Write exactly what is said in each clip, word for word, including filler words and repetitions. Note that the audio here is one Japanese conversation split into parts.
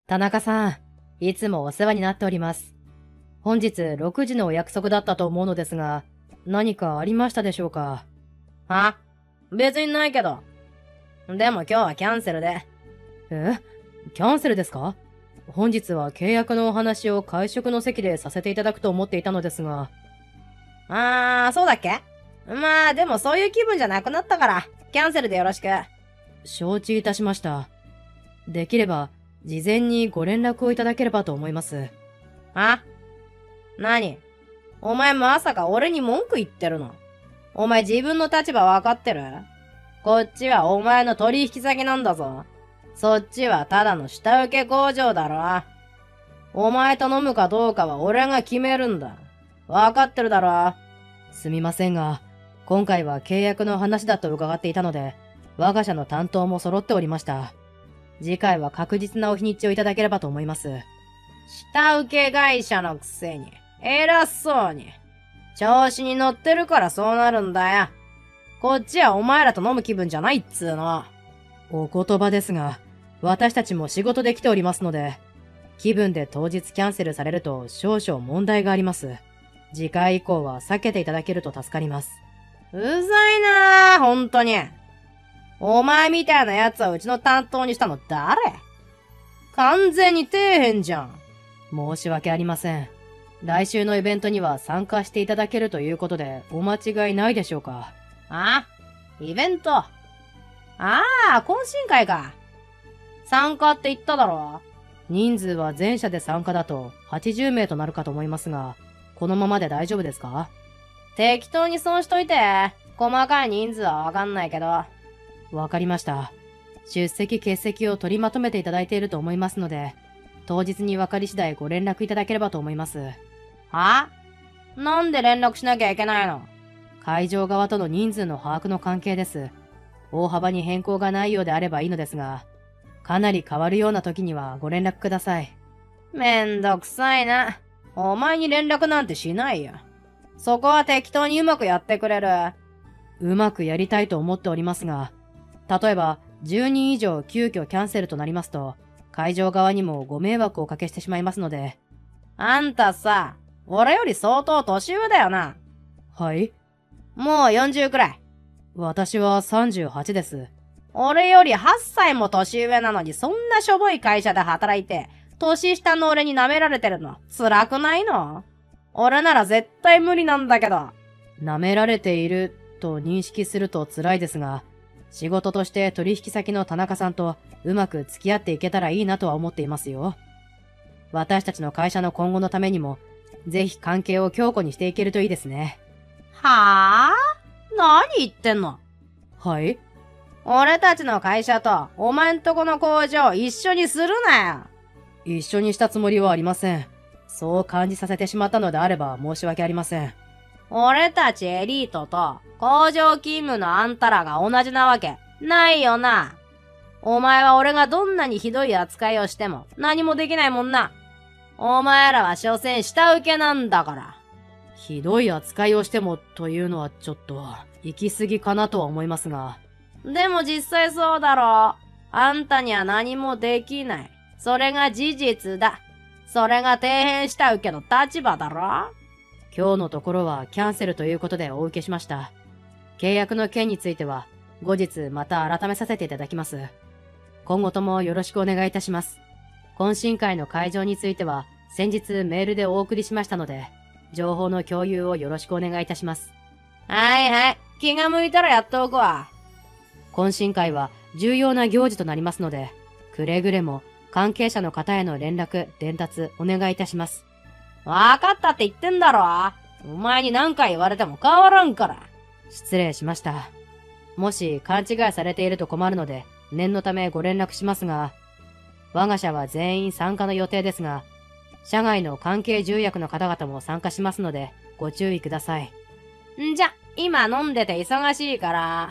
田中さん、いつもお世話になっております。本日ろくじのお約束だったと思うのですが、何かありましたでしょうか？ は？別にないけど。でも今日はキャンセルで。 え？キャンセルですか？本日は契約のお話を会食の席でさせていただくと思っていたのですが。 あー、そうだっけ？まあ、でもそういう気分じゃなくなったから、キャンセルでよろしく。 承知いたしました。できれば、事前にご連絡をいただければと思います。 あ？何？お前まさか俺に文句言ってるの？お前自分の立場わかってる？こっちはお前の取引先なんだぞ。そっちはただの下請け工場だろ。お前と飲むかどうかは俺が決めるんだ。わかってるだろ。 すみませんが、今回は契約の話だと伺っていたので、我が社の担当も揃っておりました。次回は確実なお日にちをいただければと思います。 下請け会社のくせに、偉そうに。調子に乗ってるからそうなるんだよ。こっちはお前らと飲む気分じゃないっつーの。 お言葉ですが、私たちも仕事で来ておりますので、気分で当日キャンセルされると少々問題があります。次回以降は避けていただけると助かります。 うざいなぁ、ほんとに。お前みたいな奴はうちの担当にしたの誰？完全に底辺じゃん。 申し訳ありません。来週のイベントには参加していただけるということでお間違いないでしょうか？ あ？イベント？ああ、懇親会か。参加って言っただろ。 人数は全社で参加だとはちじゅうめいとなるかと思いますが、このままで大丈夫ですか？ 適当にそうしといて。細かい人数はわかんないけど。 わかりました。出席欠席を取りまとめていただいていると思いますので、当日に分かり次第ご連絡いただければと思います。 は？なんで連絡しなきゃいけないの？ 会場側との人数の把握の関係です。大幅に変更がないようであればいいのですが、かなり変わるような時にはご連絡ください。 めんどくさいな。お前に連絡なんてしないよ。そこは適当にうまくやってくれる。 うまくやりたいと思っておりますが、例えばじゅうにん以上急遽キャンセルとなりますと、会場側にもご迷惑をおかけしてしまいますので。 あんたさ、俺より相当年上だよな。 はい？ もうよんじゅうくらい。 私はさんじゅうはちです。 俺よりはっさいも年上なのにそんなしょぼい会社で働いて、年下の俺に舐められてるの辛くないの？俺なら絶対無理なんだけど。 舐められていると認識すると辛いですが、仕事として取引先の田中さんとうまく付き合っていけたらいいなとは思っていますよ。私たちの会社の今後のためにも、ぜひ関係を強固にしていけるといいですね。 はぁ？何言ってんの？ はい？ 俺たちの会社とお前んとこの工場一緒にするなよ。一緒にしたつもりはありません。そう感じさせてしまったのであれば申し訳ありません。 俺たちエリートと工場勤務のあんたらが同じなわけないよな。お前は俺がどんなにひどい扱いをしても何もできないもんな。お前らは所詮下請けなんだから。 ひどい扱いをしてもというのはちょっと行き過ぎかなとは思いますが。 でも実際そうだろう。あんたには何もできない。それが事実だ。それが底辺下請けの立場だろ。 今日のところはキャンセルということでお受けしました。契約の件については後日また改めさせていただきます。今後ともよろしくお願いいたします。懇親会の会場については先日メールでお送りしましたので、情報の共有をよろしくお願いいたします。 はいはい。気が向いたらやっておくわ。 懇親会は重要な行事となりますので、くれぐれも関係者の方への連絡、伝達お願いいたします。 わかったって言ってんだろ。お前に何回言われても変わらんから。 失礼しました。もし勘違いされていると困るので、念のためご連絡しますが、我が社は全員参加の予定ですが、社外の関係重役の方々も参加しますので、ご注意ください。 んじゃ、今飲んでて忙しいから、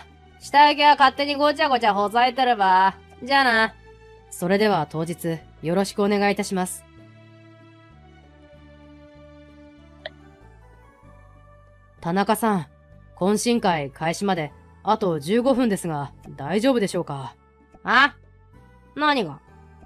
下請けは勝手にごちゃごちゃほざいてれば。じゃあな。 それでは当日、よろしくお願いいたします。田中さん、懇親会開始まであとじゅうごふんですが、大丈夫でしょうか？ あ？何が？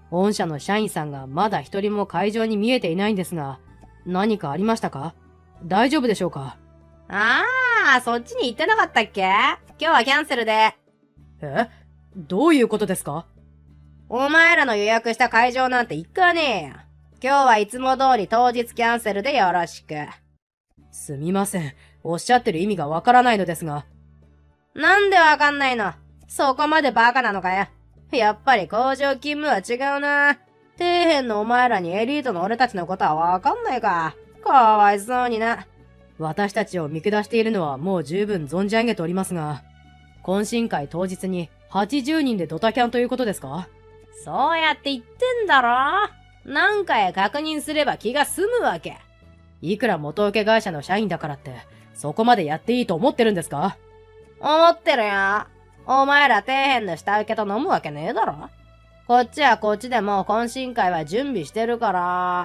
御社の社員さんがまだ一人も会場に見えていないんですが、何かありましたか？大丈夫でしょうか？ ああ、そっちに行ってなかったっけ？今日はキャンセルで。 え？どういうことですか？ お前らの予約した会場なんて行かねえよ。今日はいつも通り当日キャンセルでよろしく。 すみません。おっしゃってる意味がわからないのですが。 なんでわかんないの？そこまでバカなのかよ。やっぱり工場勤務は違うな。底辺のお前らにエリートの俺たちのことはわかんないか。かわいそうにな。 私たちを見下しているのはもう十分存じ上げておりますが、懇親会当日にはちじゅうにんでドタキャンということですか？ そうやって言ってんだろ。何回確認すれば気が済むわけ。 いくら元請け会社の社員だからって、そこまでやっていいと思ってるんですか？ 思ってるよ。お前ら底辺の下請けと飲むわけねえだろ。こっちはこっちでもう懇親会は準備してるから。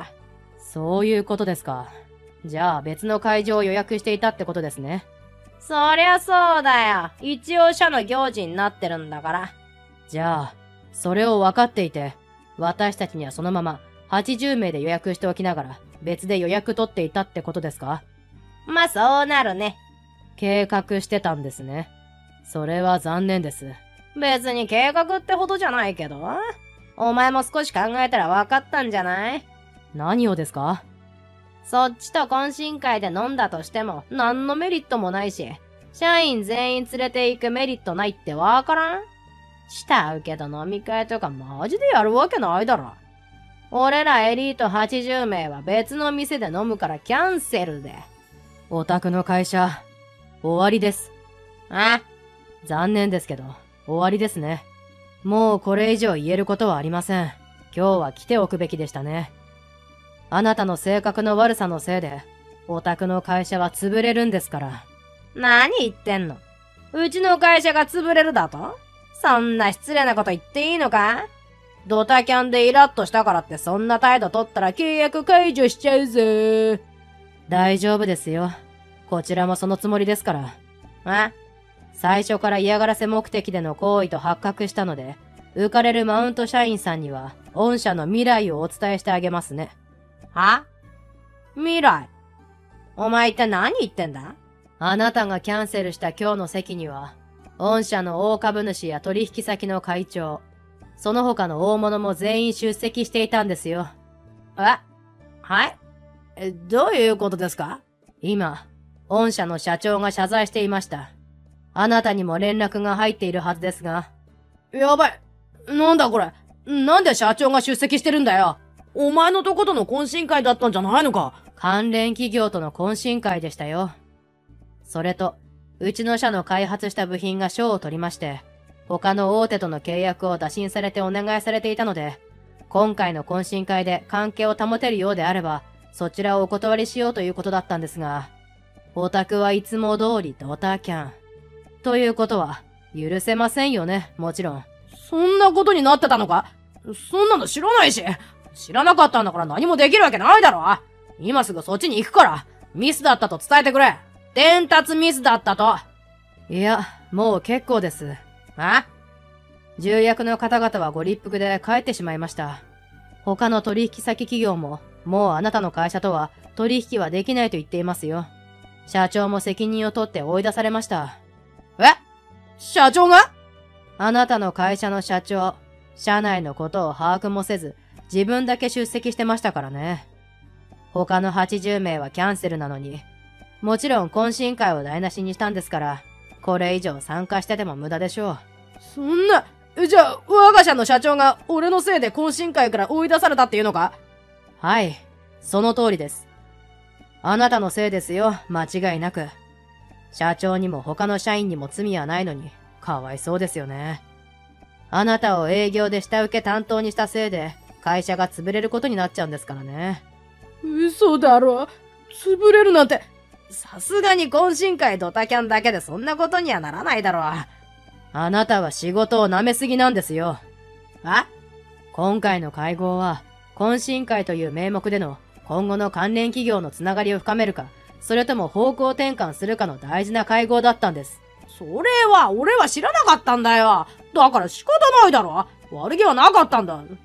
そういうことですか。じゃあ別の会場を予約していたってことですね。 そりゃそうだよ。一応社の行事になってるんだから。 じゃあ、それを分かっていて、私たちにはそのままはちじゅうめいで予約しておきながら別で予約取っていたってことですか？ まあそうなるね。 計画してたんですね。それは残念です。 別に計画ってほどじゃないけど。お前も少し考えたら分かったんじゃない？ 何をですか？ そっちと懇親会で飲んだとしても何のメリットもないし、社員全員連れて行くメリットないってわからん？下請けと飲み会とかマジでやるわけないだろ。俺らエリートはちじゅうめいは別の店で飲むからキャンセルで。 お宅の会社、終わりです。 あ？ 残念ですけど、終わりですね。もうこれ以上言えることはありません。今日は来ておくべきでしたね。あなたの性格の悪さのせいで、お宅の会社は潰れるんですから。 何言ってんの？うちの会社が潰れるだと？そんな失礼なこと言っていいのか？ドタキャンでイラッとしたからってそんな態度取ったら契約解除しちゃうぜ。 大丈夫ですよ。こちらもそのつもりですから。 あ？ 最初から嫌がらせ目的での行為と発覚したので、浮かれるマウント社員さんには、御社の未来をお伝えしてあげますね。 は？未来？お前一体何言ってんだ？ あなたがキャンセルした今日の席には、御社の大株主や取引先の会長、その他の大物も全員出席していたんですよ。 え？はい？え、どういうことですか？ 今、御社の社長が謝罪していました。あなたにも連絡が入っているはずですが。 やばい。なんだこれ。なんで社長が出席してるんだよ。お前のとことの懇親会だったんじゃないのか。 関連企業との懇親会でしたよ。それと、うちの社の開発した部品が賞を取りまして、他の大手との契約を打診されてお願いされていたので、今回の懇親会で関係を保てるようであれば、そちらをお断りしようということだったんですが、オタクはいつも通りドタキャン。ということは、許せませんよね、もちろん。 そんなことになってたのか？そんなの知らないし。知らなかったんだから何もできるわけないだろ。今すぐそっちに行くから、ミスだったと伝えてくれ。伝達ミスだったと。 いや、もう結構です。 あ？ 重役の方々はご立腹で帰ってしまいました。他の取引先企業も、もうあなたの会社とは取引はできないと言っていますよ。社長も責任を取って追い出されました。 え？社長が？ あなたの会社の社長、社内のことを把握もせず、自分だけ出席してましたからね。他のはちじゅうめいはキャンセルなのに、もちろん懇親会を台無しにしたんですから、これ以上参加してても無駄でしょう。 そんな、じゃあ、我が社の社長が俺のせいで懇親会から追い出されたっていうのか？ はい、その通りです。あなたのせいですよ、間違いなく。社長にも他の社員にも罪はないのに、かわいそうですよね。あなたを営業で下請け担当にしたせいで、会社が潰れることになっちゃうんですからね。 嘘だろ。潰れるなんて、さすがに懇親会ドタキャンだけでそんなことにはならないだろう。 あなたは仕事を舐めすぎなんですよ。 あ？ 今回の会合は、懇親会という名目での今後の関連企業のつながりを深めるか、それとも方向転換するかの大事な会合だったんです。 それは俺は知らなかったんだよ。だから仕方ないだろ。悪気はなかったんだ。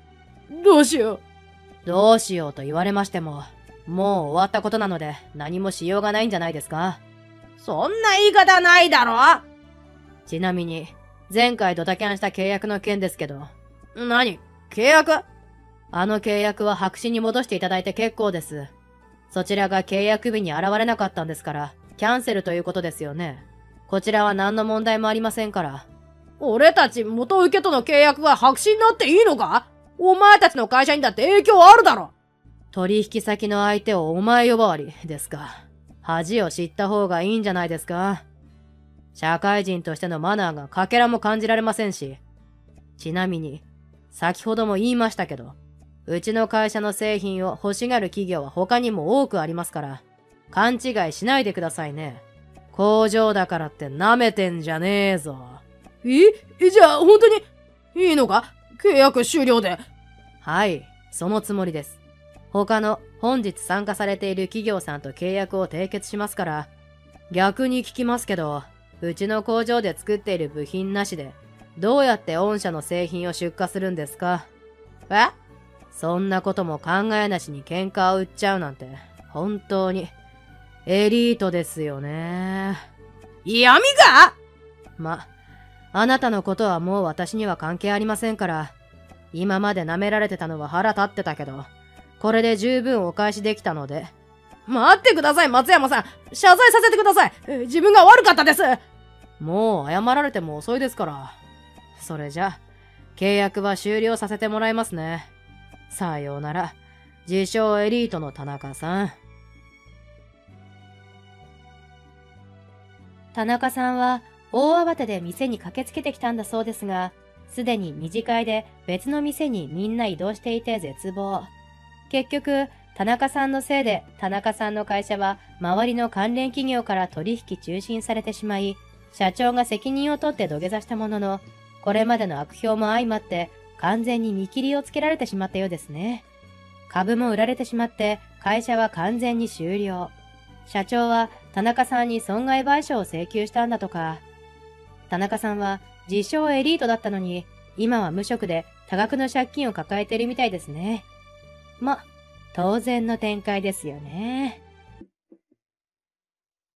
どうしよう。どうしようと言われましても、もう終わったことなので何もしようがないんじゃないですか。 そんな言い方ないだろ。 ちなみに、前回ドタキャンした契約の件ですけど。 何？契約？ あの契約は白紙に戻していただいて結構です。そちらが契約日に現れなかったんですから、キャンセルということですよね。こちらは何の問題もありませんから。 俺たち元請けとの契約が白紙になっていいのか？お前たちの会社にだって影響あるだろ。 取引先の相手をお前呼ばわりですか。恥を知った方がいいんじゃないですか。社会人としてのマナーがかけらも感じられませんし。ちなみに、先ほども言いましたけど、うちの会社の製品を欲しがる企業は他にも多くありますから、勘違いしないでくださいね。工場だからって舐めてんじゃねえぞ。 え？じゃあ本当にいいのか？契約終了で。 はい、そのつもりです。他の本日参加されている企業さんと契約を締結しますから、逆に聞きますけど、うちの工場で作っている部品なしで、どうやって御社の製品を出荷するんですか？ え？ そんなことも考えなしに喧嘩を売っちゃうなんて、本当に、エリートですよね。 嫌味か？ ま、あなたのことはもう私には関係ありませんから、今まで舐められてたのは腹立ってたけど、これで十分お返しできたので。 待ってください、松山さん。謝罪させてください。自分が悪かったです。 もう謝られても遅いですから。それじゃ、契約は終了させてもらいますね。さようなら、自称エリートの田中さん。田中さんは大慌てで店に駆けつけてきたんだそうですが、すでに二次会で別の店にみんな移動していて絶望。結局、田中さんのせいで田中さんの会社は周りの関連企業から取引中心されてしまい、社長が責任を取って土下座したものの、これまでの悪評も相まって完全に見切りをつけられてしまったようですね。株も売られてしまって会社は完全に終了。社長は田中さんに損害賠償を請求したんだとか。田中さんは自称エリートだったのに、今は無職で多額の借金を抱えているみたいですね。ま、当然の展開ですよね。